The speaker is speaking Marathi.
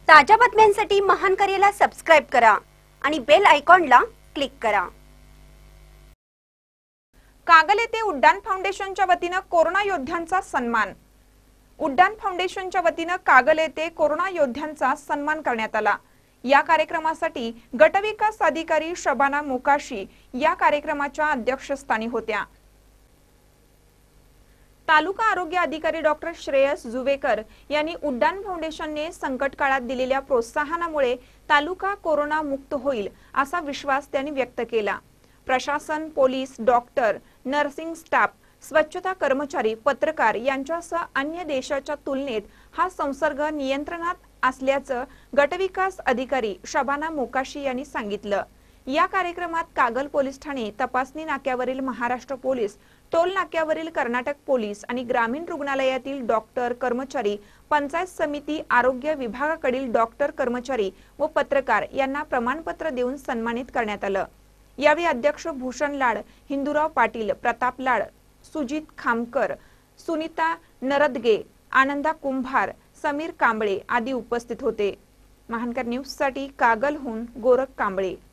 ताज्या बातम्यांसाठी महान करेला सबस्क्राइब करा आणि बेल आयकॉनला क्लिक करा। कागल येथे उड्डाण फाउंडेशनच्या वतीने कोरोना योद्ध्यांचा सन्मान। उड्डाण फाउंडेशनच्या वतीने कागल येथे कोरोना योद्ध्यांचा सन्मान करण्यात आला। या कार्यक्रमासाठी गटविकास अधिकारी शबाना मोकाशी या कार्यक्रमाच्या अध्यक्षस्थानी होत्या। तालुका आरोग्य अधिकारी डॉक्टर श्रेयस जुवेकर यांनी उड्डाण फाउंडेशनने संकट काळात दिलेल्या प्रोत्साहनामुळे तालुका कोरोना मुक्त होईल असा विश्वास त्यांनी व्यक्त केला। प्रशासन, पोलीस, डॉक्टर, नर्सिंग स्टाफ, स्वच्छता कर्मचारी, पत्रकार यांच्यासह अन्य देशाच्या तुलनेत हा संसर्ग नियंत्रणात असल्याचं गटविकास अधिकारी शबाना मोकाशी यांनी सांगितलं। या कार्यक्रमात कागल पोलीस ठाणे, तपासणी नाक्यावरील महाराष्ट्र पोलीस, टोल नाक्यावरील कर्नाटक पोलीस आणि ग्रामीण रुग्णालयातील डॉक्टर, कर्मचारी, पंचायत समिती, आरोग्य विभागाकडील डॉक्टर, कर्मचारी व पत्रकार यांना प्रमाणपत्र देऊन सन्मानित करण्यात आलं। यावेळी अध्यक्ष भूषण लाड, हिंदूराव पाटील, प्रताप लाड, सुजित खामकर, सुनीता नरदगे, आनंदा कुंभार, समीर कांबळे आदी उपस्थित होते। महानकर न्यूज साठी कागलहून गोरख कांबळे।